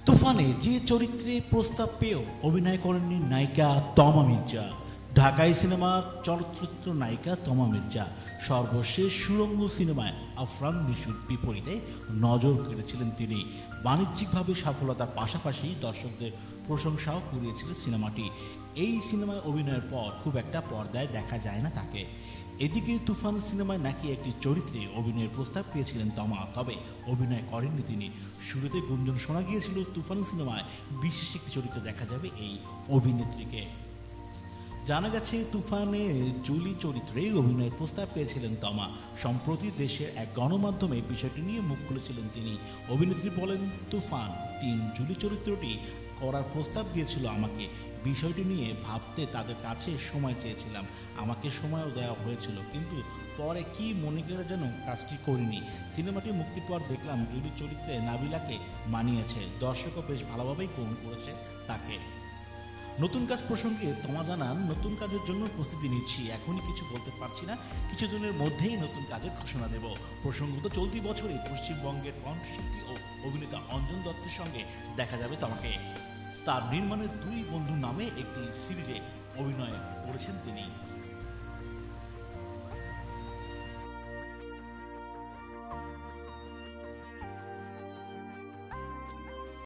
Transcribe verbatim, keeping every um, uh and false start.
তুফানে যে চরিত্রে প্রস্তাব পেয়েও অভিনয় করেননি নায়িকা তমা মির্জা। ঢাকাই সিনেমার চলচ্চিত্র নায়িকা তমা মির্জা সর্বশেষ সুড়ঙ্গ সিনেমায় আফরান নিশুর বিপরীতে নজর কেড়েছিলেন তিনি। বাণিজ্যিকভাবে সফলতার পাশাপাশি দর্শকদের প্রশংসাও কুড়িয়েছিলেন সিনেমাটি। এই সিনেমায় অভিনয়ের পর খুব একটা পর্দায় দেখা যায় না তাকে। এদিকে তুফান সিনেমায় নাকি একটি চরিত্রে অভিনয়ের প্রস্তাব পেয়েছিলেন তমা, তবে অভিনয় করেননি তিনি। শুরুতে গুঞ্জন শোনা গিয়েছিল তুফান সিনেমায় বিশেষ একটি চরিত্রে দেখা যাবে এই অভিনেত্রীকে। জানা গেছে তুফানে জুলি চরিত্রে অভিনয়ের প্রস্তাব পেয়েছিলেন তমা। সম্প্রতি দেশের এক গণমাধ্যমে বিষয়টি নিয়ে মুখ খুলেছিলেন তিনি। অভিনেত্রী বলেন, তুফান টিম জুলি চরিত্রটি করার প্রস্তাব দিয়েছিল আমাকে। বিষয়টি নিয়ে ভাবতে তাদের কাছে সময় চেয়েছিলাম, আমাকে সময়ও দেওয়া হয়েছিল, কিন্তু পরে কি মনে করে যেন কাজটি করিনি। সিনেমাটি মুক্তির পর দেখলাম জুলি চরিত্রে নাবিলাকে মানিয়েছে, দর্শকও বেশ ভালোভাবেই গ্রহণ করেছে তাকে। নতুন কাজ প্রসঙ্গে তমা জানান, নতুন কাজের জন্য প্রস্তুতি নিচ্ছি, এখনই কিছু বলতে পারছি না, কিছুদিনের মধ্যেই নতুন কাজের ঘোষণা দেব। প্রসঙ্গত চলতি বছরে পশ্চিমবঙ্গের কণ্ঠশিল্পী ও অভিনেতা অঞ্জন দত্তের সঙ্গে দেখা যাবে তমাকে। তার নির্মাণের দুই বন্ধু নামে একটি সিরিজে অভিনয় করেছেন তিনি।